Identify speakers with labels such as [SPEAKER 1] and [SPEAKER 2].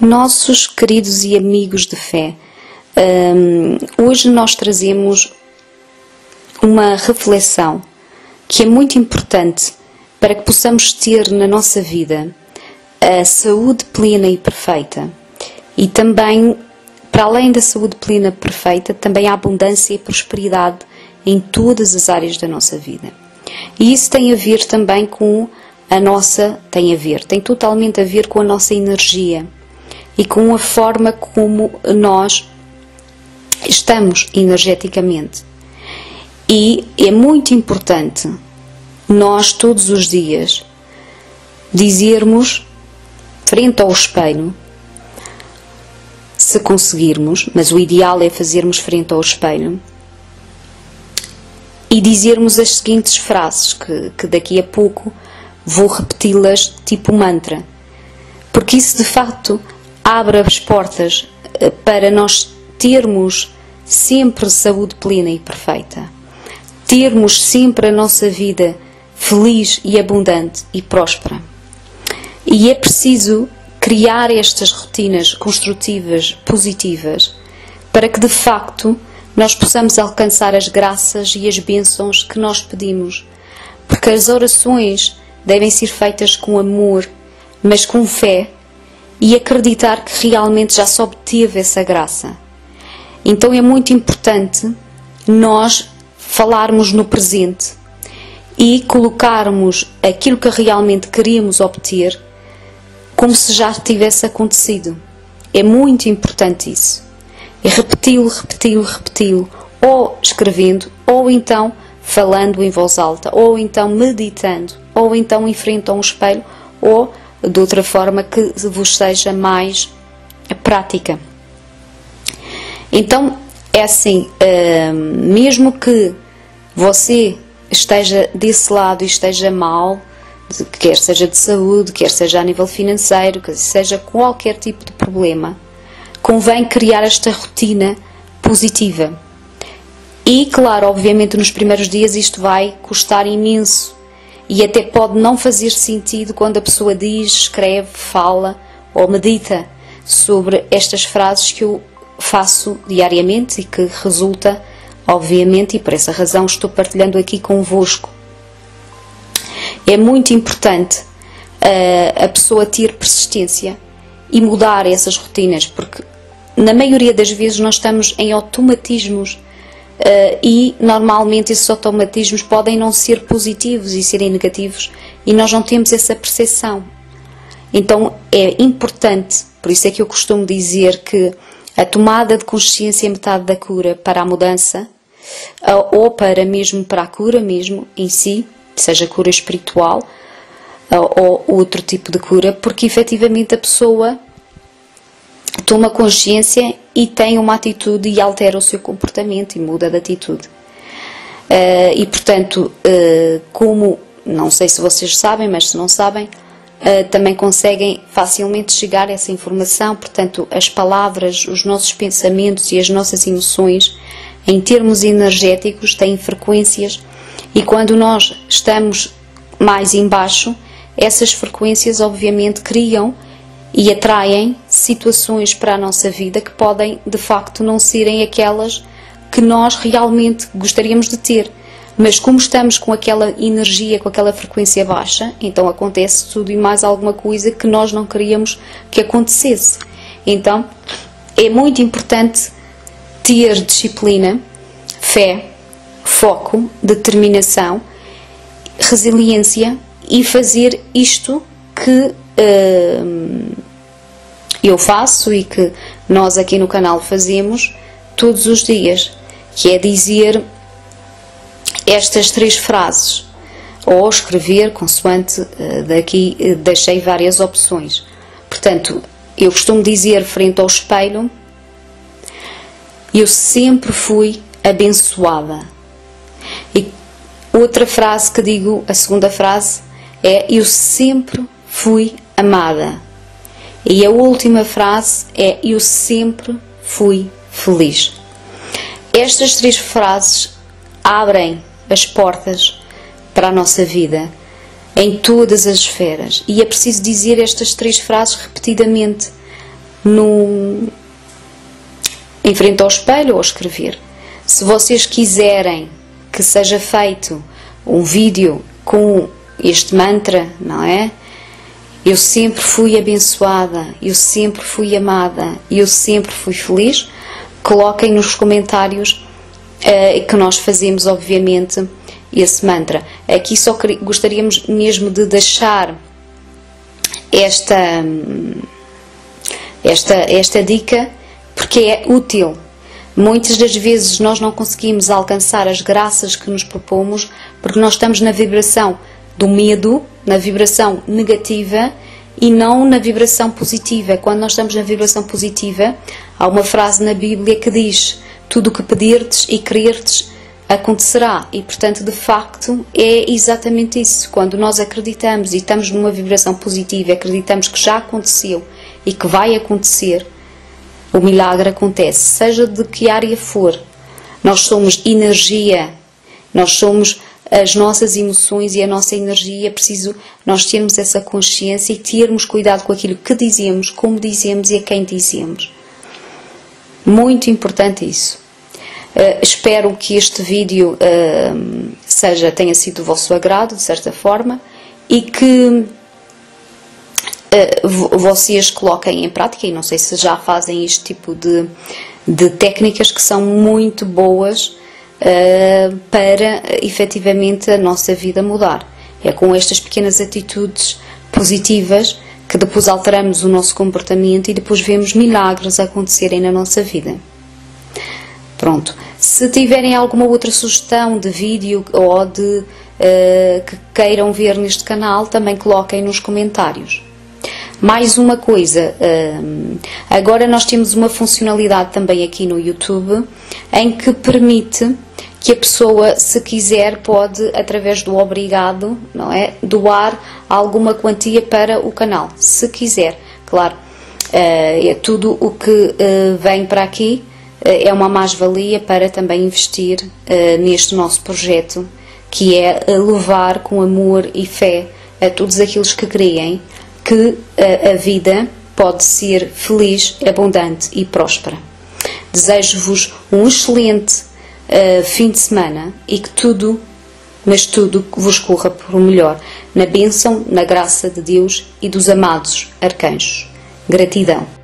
[SPEAKER 1] Nossos queridos e amigos de fé, hoje nós trazemos uma reflexão que é muito importante para que possamos ter na nossa vida a saúde plena e perfeita. E também, para além da saúde plena e perfeita, também a abundância e prosperidade em todas as áreas da nossa vida. E isso tem a ver também com tem totalmente a ver com a nossa energia e com a forma como nós estamos energeticamente. E é muito importante nós todos os dias dizermos frente ao espelho, se conseguirmos, mas o ideal é fazermos frente ao espelho, e dizermos as seguintes frases, que daqui a pouco vou repeti-las tipo mantra, porque isso de facto abre as portas para nós termos sempre saúde plena e perfeita, termos sempre a nossa vida feliz e abundante e próspera. E é preciso criar estas rotinas construtivas, positivas, para que de facto nós possamos alcançar as graças e as bênçãos que nós pedimos, porque as orações devem ser feitas com amor, mas com fé, e acreditar que realmente já se obteve essa graça. Então é muito importante nós falarmos no presente e colocarmos aquilo que realmente queríamos obter como se já tivesse acontecido. É muito importante isso. E repeti-lo, ou escrevendo, ou então falando em voz alta, ou então meditando, ou então em frente a um espelho, ou de outra forma que vos seja mais prática. Então, é assim, mesmo que você esteja desse lado e esteja mal, quer seja de saúde, quer seja a nível financeiro, quer seja qualquer tipo de problema, convém criar esta rotina positiva. E, claro, obviamente nos primeiros dias isto vai custar imenso e até pode não fazer sentido quando a pessoa diz, escreve, fala ou medita sobre estas frases que eu faço diariamente e que resulta, obviamente, e por essa razão estou partilhando aqui convosco. É muito importante a pessoa ter persistência e mudar essas rotinas, porque na maioria das vezes nós estamos em automatismos e normalmente esses automatismos podem não ser positivos e serem negativos e nós não temos essa percepção. Então é importante, por isso é que eu costumo dizer que a tomada de consciência é metade da cura para a mudança, ou para a cura mesmo em si, seja cura espiritual ou outro tipo de cura, porque efetivamente a pessoa toma consciência e tem uma atitude e altera o seu comportamento e muda de atitude. E portanto, como, não sei se vocês sabem, mas se não sabem, também conseguem facilmente chegar a essa informação. Portanto, as palavras, os nossos pensamentos e as nossas emoções, em termos energéticos, têm frequências, e quando nós estamos mais em baixo, essas frequências obviamente criam e atraem situações para a nossa vida que podem de facto não serem aquelas que nós realmente gostaríamos de ter. Mas como estamos com aquela energia, com aquela frequência baixa, então acontece tudo e mais alguma coisa que nós não queríamos que acontecesse. Então é muito importante ter disciplina, fé, foco, determinação, resiliência e fazer isto que eu faço e que nós aqui no canal fazemos todos os dias, que é dizer estas 3 frases, ou escrever, consoante daqui deixei várias opções. Portanto, eu costumo dizer frente ao espelho: eu sempre fui abençoada. E outra frase que digo, a segunda frase, é: eu sempre fui amada. E a última frase é: eu sempre fui feliz. Estas 3 frases abrem as portas para a nossa vida em todas as esferas, e é preciso dizer estas 3 frases repetidamente em frente ao espelho ou escrever. Se vocês quiserem que seja feito um vídeo com este mantra, não é? Eu sempre fui abençoada, eu sempre fui amada, eu sempre fui feliz. Coloquem nos comentários que nós fazemos, obviamente, esse mantra. Aqui só gostaríamos mesmo de deixar esta dica, porque é útil. Muitas das vezes nós não conseguimos alcançar as graças que nos propomos porque nós estamos na vibração do medo, na vibração negativa e não na vibração positiva. Quando nós estamos na vibração positiva, há uma frase na Bíblia que diz: tudo o que pedirdes e quererdes acontecerá. E portanto, de facto, é exatamente isso. Quando nós acreditamos e estamos numa vibração positiva, acreditamos que já aconteceu e que vai acontecer, o milagre acontece, seja de que área for. Nós somos energia, nós somos as nossas emoções e a nossa energia. É preciso nós termos essa consciência e termos cuidado com aquilo que dizemos, como dizemos e a quem dizemos. Muito importante isso. Espero que este vídeo tenha sido do vosso agrado, de certa forma, e que vocês coloquem em prática, e não sei se já fazem este tipo de técnicas que são muito boas para efetivamente a nossa vida mudar. É com estas pequenas atitudes positivas que depois alteramos o nosso comportamento e depois vemos milagres acontecerem na nossa vida. Pronto. Se tiverem alguma outra sugestão de vídeo ou que queiram ver neste canal, também coloquem nos comentários. Mais uma coisa, agora nós temos uma funcionalidade também aqui no YouTube em que permite que a pessoa, se quiser, pode, através do obrigado, não é, doar alguma quantia para o canal, se quiser. Claro, tudo o que vem para aqui é uma mais-valia para também investir neste nosso projeto, que é levar com amor e fé a todos aqueles que creem que a vida pode ser feliz, abundante e próspera. Desejo-vos um excelente fim de semana e que tudo, mas tudo, vos corra por melhor, na bênção, na graça de Deus e dos amados arcanjos. Gratidão.